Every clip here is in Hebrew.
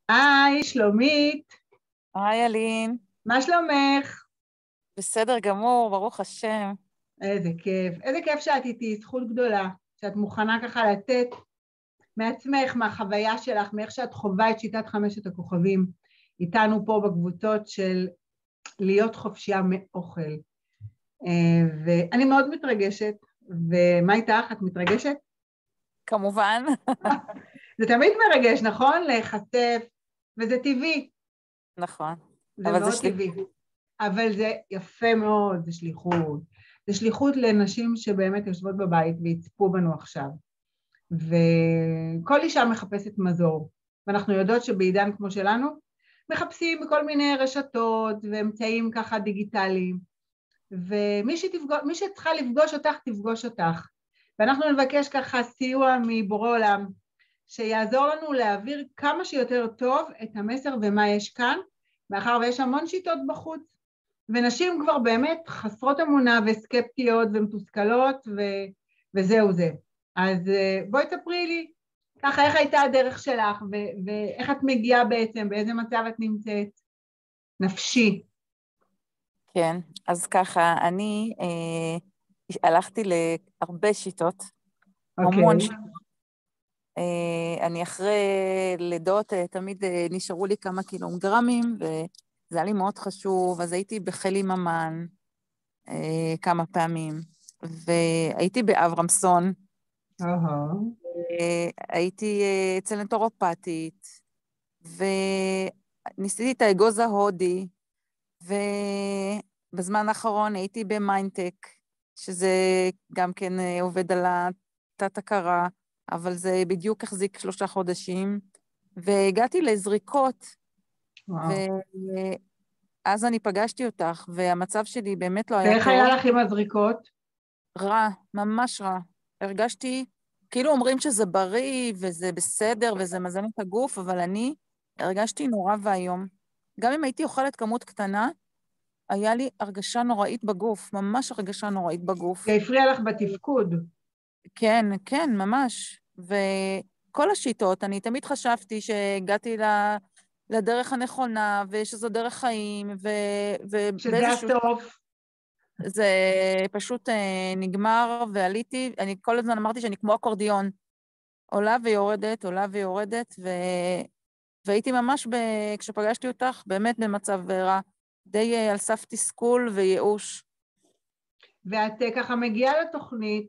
היי, שלומית, היי אלין, מה שלומך? בסדר גמור, ברוך השם. איזה כיף שאת איתי, זכות גדולה, שאת מוכנה ככה לתת מעצמך, מהחוויה שלך, מאיך שאת חווה את שיטת חמשת הכוכבים, איתנו פה בקבוצות של להיות חופשייה מאוכל. ואני מאוד מתרגשת, ומה איתך? את מתרגשת? כמובן. זה תמיד מרגש, נכון? להיחשף, וזה טבעי, נכון, זה אבל זה מאוד טבעי. אבל זה יפה מאוד, זה שליחות. זה שליחות לנשים שבאמת יושבות בבית ויצפו בנו עכשיו. וכל אישה מחפשת מזור. ואנחנו יודעות שבעידן כמו שלנו, מחפשים בכל מיני רשתות ואמצעים ככה דיגיטליים. ומי שצריכה לפגוש אותך, תפגוש אותך. ואנחנו נבקש ככה סיוע מבורא עולם, שיעזור לנו להעביר כמה שיותר טוב את המסר ומה יש כאן, מאחר ויש המון שיטות בחוץ, ונשים כבר באמת חסרות אמונה וסקפטיות ומתוסכלות, וזהו זה. אז בואי תספרי לי, ככה איך הייתה הדרך שלך, ואיך את מגיעה בעצם, באיזה מצב את נמצאת, נפשי. כן, אז ככה, אני הלכתי להרבה שיטות, המון אוקיי. שיטות. אני אחרי לידות, תמיד נשארו לי כמה קילוגרמים, וזה היה לי מאוד חשוב, אז הייתי בחילי ממן כמה פעמים, והייתי באברמסון, אוהו. הייתי אצל נטורופטית, וניסיתי את האגוז ההודי, ובזמן האחרון הייתי במיינטק, שזה גם כן עובד על התת-הכרה, אבל זה בדיוק החזיק 3 חודשים, והגעתי לזריקות, וואו. ואז אני פגשתי אותך, והמצב שלי באמת לא היה ואיך טוב. היה לך עם הזריקות? רע, ממש רע. הרגשתי, כאילו אומרים שזה בריא, וזה בסדר, וזה מזין את הגוף, אבל אני הרגשתי נורא והיום. גם אם הייתי אוכלת כמות קטנה, היה לי הרגשה נוראית בגוף, ממש הרגשה נוראית בגוף. זה הפריע לך בתפקוד. כן, כן, ממש. וכל השיטות, אני תמיד חשבתי שהגעתי לדרך הנכונה, ושזו דרך חיים, שזה ובאיזשהו... הסוף. זה פשוט נגמר, ועליתי, אני כל הזמן אמרתי שאני כמו אקורדיון, עולה ויורדת, עולה ויורדת, והייתי ממש, כשפגשתי אותך, באמת במצב רע, די על סף תסכול וייאוש. ואת ככה מגיעה לתוכנית,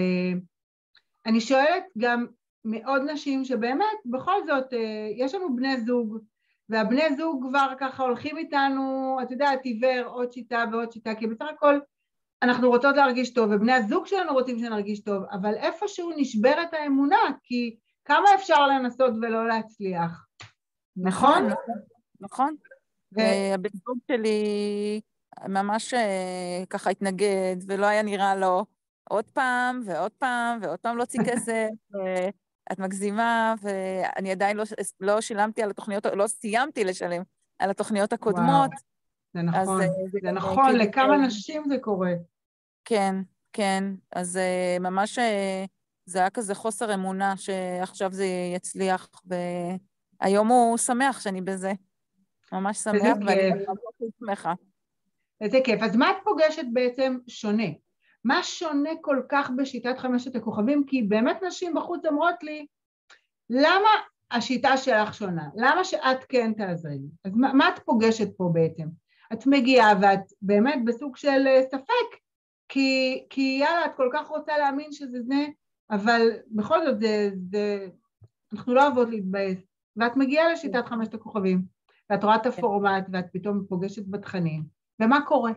ואני שואלת גם מאוד נשים שבאמת, בכל זאת, יש לנו בני זוג, והבני זוג כבר ככה הולכים איתנו, את יודעת, עיוור עוד שיטה ועוד שיטה, כי בסך הכל אנחנו רוצות להרגיש טוב, ובני הזוג שלנו רוצים שנרגיש טוב, אבל איפשהו נשברת האמונה, כי כמה אפשר לנסות ולא להצליח, נכון? נכון, נכון, נכון. הבן זוג שלי ממש ככה התנגד, ולא היה נראה לו עוד פעם ועוד פעם, ועוד פעם להוציא כסף, את מגזימה, ואני עדיין לא שילמתי על התוכניות, לא סיימתי לשלם על התוכניות וואו, הקודמות, זה אז נכון, זה זה גם נכון, כאילו... לכמה נשים זה קורה. כן, כן, אז ממש זה היה כזה חוסר אמונה שעכשיו זה יצליח, והיום הוא שמח שאני בזה, ממש איזה שמח, ואני כיף, ממש שמחה. איזה כיף. אז מה את פוגשת בעצם שונה? מה שונה כל כך בשיטת חמשת הכוכבים? כי באמת נשים בחוץ אומרות לי, למה השיטה שלך שונה? למה שאת כן תעזרי לי? אז מה את פוגשת פה בעצם? את מגיעה ואת באמת בסוג של ספק, כי יאללה, את כל כך רוצה להאמין שזה זה, אבל בכל זאת אנחנו לא אוהבות להתבאס. ואת מגיעה לשיטת חמשת הכוכבים, ואת רואה את הפורמט, ואת פתאום פוגשת בתכנים. ומה קורה?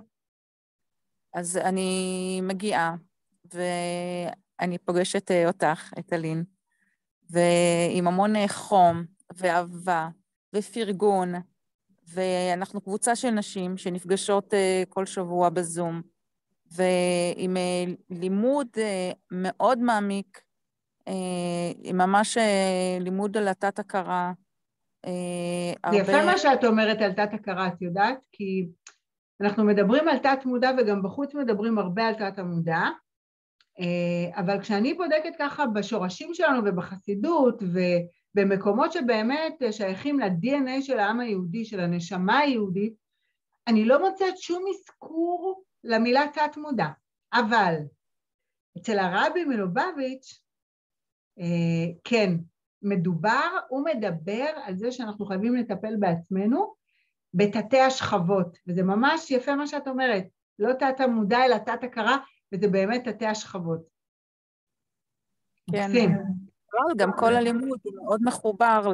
אז אני מגיעה, ואני פוגשת אותך, את אלין, ועם המון חום ואהבה ופרגון, ואנחנו קבוצה של נשים שנפגשות כל שבוע בזום, ועם לימוד מאוד מעמיק, ממש לימוד על התת-הכרה, זה יפה הרבה... מה שאת אומרת על תת הכרה, את יודעת? כי אנחנו מדברים על תת מודע וגם בחוץ מדברים הרבה על תת המודע, אבל כשאני בודקת ככה בשורשים שלנו ובחסידות במקומות שבאמת שייכים ל-DNA של העם היהודי, של הנשמה היהודית, אני לא מוצאת שום אזכור למילה תת מודע, אבל אצל הרבי מלובביץ', כן, הוא מדבר על זה שאנחנו חייבים לטפל בעצמנו בתתי השכבות, וזה ממש יפה מה שאת אומרת, לא תת המודע אלא תת הכרה, וזה באמת תתי השכבות. כן, מקסים. גם כל הלימוד הוא מאוד מחובר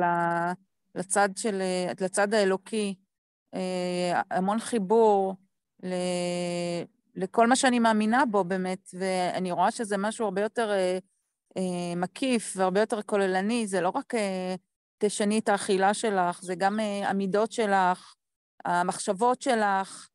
לצד האלוקי, המון חיבור לכל מה שאני מאמינה בו באמת, ואני רואה שזה משהו הרבה יותר מקיף והרבה יותר כוללני, זה לא רק תשני את האכילה שלך, זה גם המידות שלך, המחשבות שלך,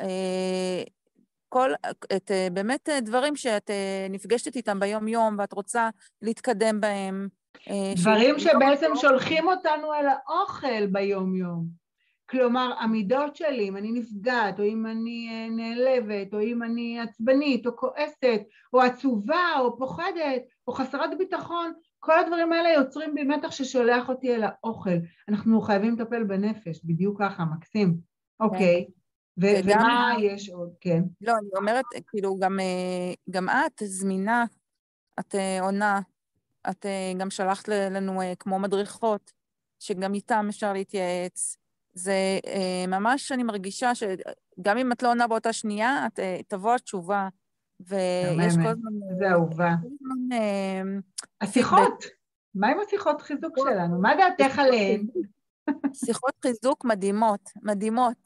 באמת דברים שאת נפגשת איתם ביום יום ואת רוצה להתקדם בהם. דברים שבעצם שולחים אותנו אל האוכל ביום יום. כלומר, המידות שלי, אם אני נפגעת, או אם אני נעלבת, או אם אני עצבנית, או כועסת, או עצובה, או פוחדת, או חסרת ביטחון, כל הדברים האלה יוצרים בי מתח ששולח אותי אל האוכל. אנחנו חייבים לטפל בנפש, בדיוק ככה, מקסים. אוקיי. ומה יש עוד? כן. לא, אני אומרת, כאילו, גם את זמינה, את עונה, את גם שלחת לנו כמו מדריכות, שגם איתם אפשר להתייעץ. זה ממש, אני מרגישה שגם אם את לא עונה באותה שנייה, את תבוא התשובה, ויש כל הזמן... זה אהובה. השיחות, מה עם השיחות חיזוק שלנו? מה דעתך עליהן? שיחות חיזוק מדהימות, מדהימות.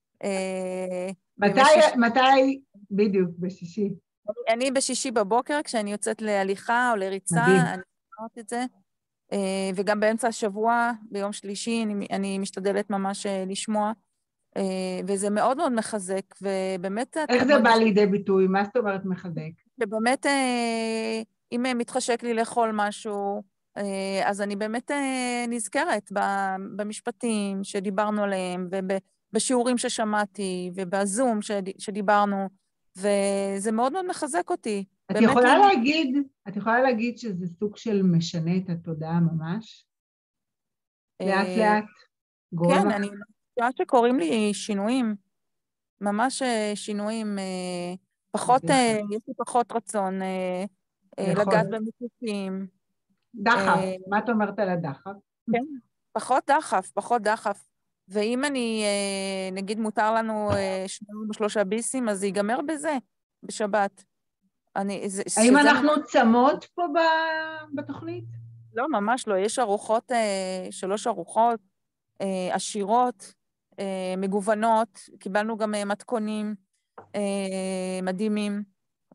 מתי? בדיוק, בשישי. אני בשישי בבוקר, כשאני יוצאת להליכה או לריצה, אני אומרת את זה, וגם באמצע השבוע, ביום שלישי, אני משתדלת ממש לשמוע, וזה מאוד מאוד מחזק, ובאמת... איך זה בא לידי ביטוי? מה זאת אומרת מחזק? שבאמת, אם מתחשק לי לאכול משהו, אז אני באמת נזכרת במשפטים שדיברנו עליהם, ובשיעורים ששמעתי, ובזום שדיברנו, וזה מאוד מאוד מחזק אותי. את יכולה להגיד שזה סוג של משנה את התודעה ממש? לאט לאט? כן, אני חושבת שקוראים לי שינויים, ממש שינויים, יש לי פחות רצון לגעת במתוקים. דחף, מה את אומרת על הדחף? כן, פחות דחף. ואם אני, נגיד מותר לנו 2 או 3 ביסים, אז זה ייגמר בזה, בשבת. האם אנחנו צמות פה בתוכנית? לא, ממש לא. יש 3 ארוחות, עשירות, מגוונות, קיבלנו גם מתכונים מדהימים,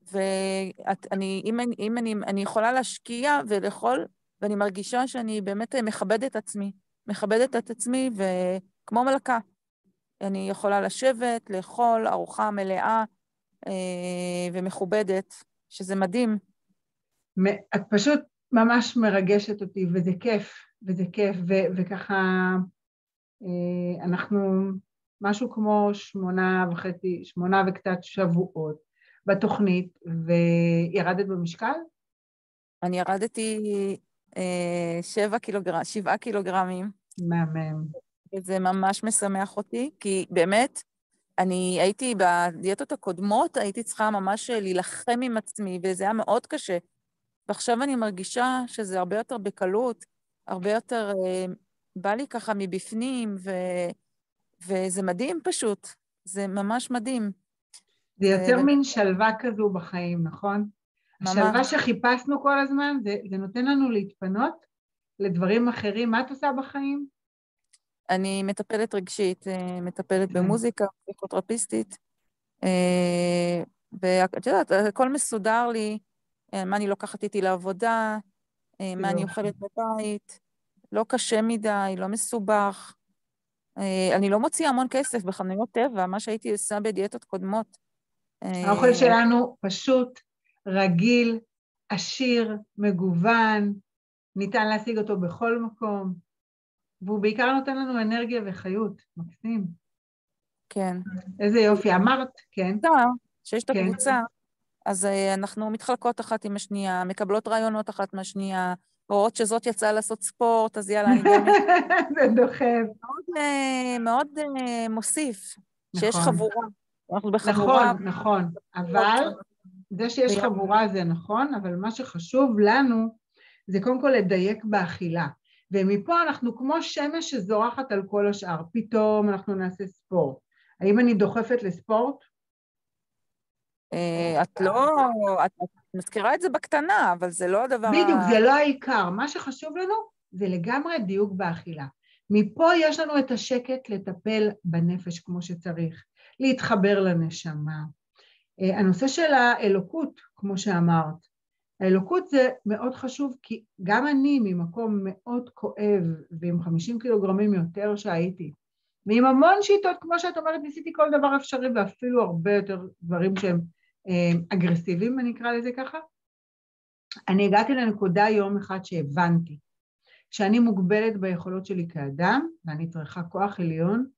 ואני יכולה להשקיע ולאכול, ואני מרגישה שאני באמת מכבדת את עצמי, וכמו מלכה. אני יכולה לשבת, לאכול, ארוחה מלאה ומכובדת, שזה מדהים. את פשוט ממש מרגשת אותי, וזה כיף, וככה אנחנו משהו כמו 8 וקצת שבועות בתוכנית, וירדת במשקל? אני ירדתי 7 קילוגרמים. מהמם. וזה ממש משמח אותי, כי באמת, אני הייתי בדיאטות הקודמות, הייתי צריכה ממש להילחם עם עצמי, וזה היה מאוד קשה. ועכשיו אני מרגישה שזה הרבה יותר בקלות, הרבה יותר בא לי ככה מבפנים, וזה מדהים פשוט. זה ממש מדהים. זה יותר מין שלווה כזו בחיים, נכון? ממש. השלווה שחיפשנו כל הזמן, זה נותן לנו להתפנות לדברים אחרים. מה את עושה בחיים? אני מטפלת רגשית, מטפלת במוזיקה, פסיכותרפיסטית, ואת יודעת, הכל מסודר לי, מה אני לוקחת איתי לעבודה, מה אני אוכלת בבית, לא קשה מדי, לא מסובך. אני לא מוציאה המון כסף בחנויות טבע, מה שהייתי עושה בדיאטות קודמות. האוכל שלנו פשוט, רגיל, עשיר, מגוון, ניתן להשיג אותו בכל מקום, והוא בעיקר נותן לנו אנרגיה וחיות, מקסים. כן. איזה יופי, אמרת, כן. שיש את הקבוצה, אז אנחנו מתחלקות אחת עם השנייה, מקבלות רעיונות אחת מהשנייה, רואות שזאת יצאה לעשות ספורט, אז יאללה, אני גם אצא. זה דוחף. מאוד מוסיף, שיש נכון, חבורה. אנחנו בחבורה. נכון, נכון, אבל זה שיש ביחד. חבורה זה נכון, אבל מה שחשוב לנו זה קודם כל לדייק באכילה. ומפה אנחנו כמו שמש שזורחת על כל השאר, פתאום אנחנו נעשה ספורט. האם אני דוחפת לספורט? את לא, את מזכירה את זה בקטנה, אבל זה לא הדבר בדיוק, זה לא העיקר. מה שחשוב לנו זה לגמרי דיוק באכילה. מפה יש לנו את השקט לטפל בנפש כמו שצריך, להתחבר לנשמה. הנושא של האלוקות, כמו שאמרת, האלוקות זה מאוד חשוב, כי גם אני ממקום מאוד כואב, ועם 50 קילוגרמים יותר שהייתי, ועם המון שיטות, כמו שאת אומרת, ניסיתי כל דבר אפשרי, ואפילו הרבה יותר דברים שהם אגרסיביים, אני אקרא לזה ככה. אני הגעתי לנקודה יום אחד שהבנתי, שאני מוגבלת ביכולות שלי כאדם, ואני צריכה כוח עליון,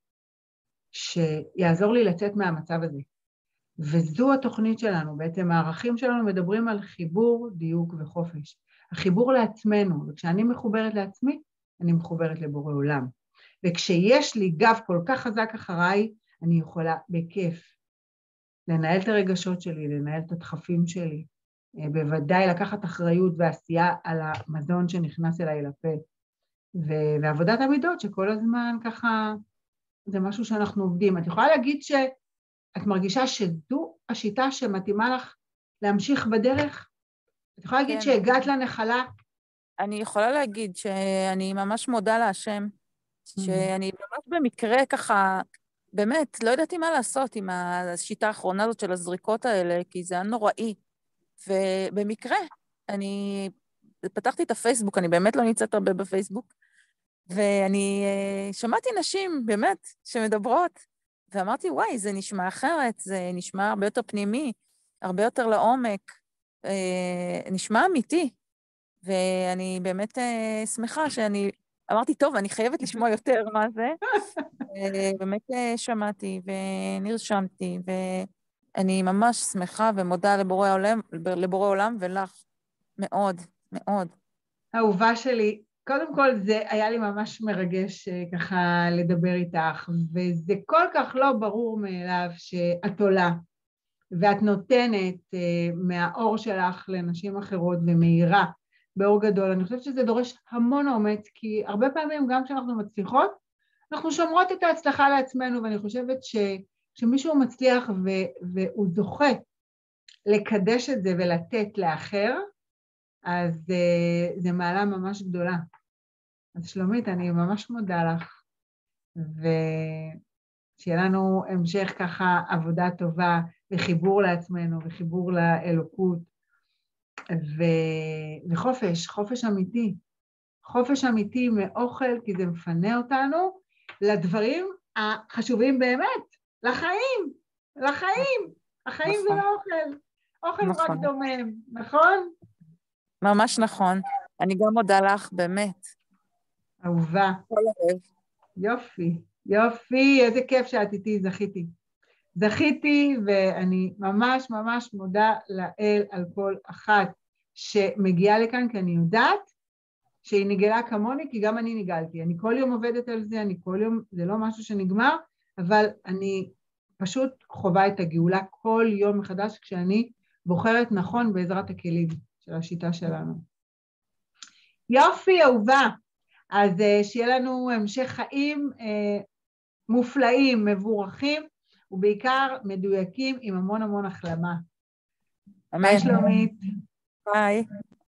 שיעזור לי לצאת מהמצב הזה. וזו התוכנית שלנו, בעצם הערכים שלנו מדברים על חיבור, דיוק וחופש. החיבור לעצמנו, וכשאני מחוברת לעצמי, אני מחוברת לבורא עולם. וכשיש לי גב כל כך חזק אחריי, אני יכולה בכיף לנהל את הרגשות שלי, לנהל את הדחפים שלי, בוודאי לקחת אחריות ועשייה על המזון שנכנס אליי לפה, ועבודת המידות שכל הזמן ככה, זה משהו שאנחנו עובדים. את יכולה להגיד את מרגישה שזו השיטה שמתאימה לך להמשיך בדרך? את יכולה להגיד שהגעת לנחלה? אני יכולה להגיד שאני ממש מודה להשם, שאני ממש במקרה ככה, באמת, לא ידעתי מה לעשות עם השיטה האחרונה הזאת של הזריקות האלה, כי זה היה נוראי. ובמקרה, אני פתחתי את הפייסבוק, אני באמת לא נמצאת הרבה בפייסבוק, ואני שמעתי נשים, באמת, שמדברות, ואמרתי, וואי, זה נשמע אחרת, זה נשמע הרבה יותר פנימי, הרבה יותר לעומק, נשמע אמיתי, ואני באמת שמחה שאני, אמרתי, טוב, אני חייבת לשמוע יותר מה זה, באמת שמעתי ונרשמתי, ואני ממש שמחה ומודה לבורא עולם ולך, מאוד, מאוד. אהובה שלי, קודם כל זה היה לי ממש מרגש ככה לדבר איתך, וזה כל כך לא ברור מאליו שאת עולה, ואת נותנת מהאור שלך לנשים אחרות ומהירה באור גדול. אני חושבת שזה דורש המון אומץ, כי הרבה פעמים גם כשאנחנו מצליחות, אנחנו שומרות את ההצלחה לעצמנו, ואני חושבת שמישהו מצליח והוא זוכה לקדש את זה ולתת לאחר, אז זה מעלה ממש גדולה. אז שלומית, אני ממש מודה לך, ושיהיה לנו המשך ככה עבודה טובה, וחיבור לעצמנו, וחיבור לאלוקות, וחופש, חופש אמיתי. חופש אמיתי מאוכל, כי זה מפנה אותנו לדברים החשובים באמת, לחיים, לחיים. החיים זה לא אוכל, אוכל הוא רק דומם, נכון? ממש נכון. אני גם מודה לך, באמת. אהובה. כל הלב. יופי, יופי, איזה כיף שאת איתי, זכיתי. זכיתי, ואני ממש ממש מודה לאל על כל אחת שמגיעה לכאן, כי אני יודעת שהיא נגלה כמוני, כי גם אני נגלתי. אני כל יום עובדת על זה, אני כל יום, זה לא משהו שנגמר, אבל אני פשוט חווה את הגאולה כל יום מחדש, כשאני בוחרת נכון בעזרת הכלים של השיטה שלנו. יופי, אהובה. אז שיהיה לנו המשך חיים מופלאים, מבורכים, ובעיקר מדויקים עם המון המון החלמה. אמן. ביי שלומית. ביי.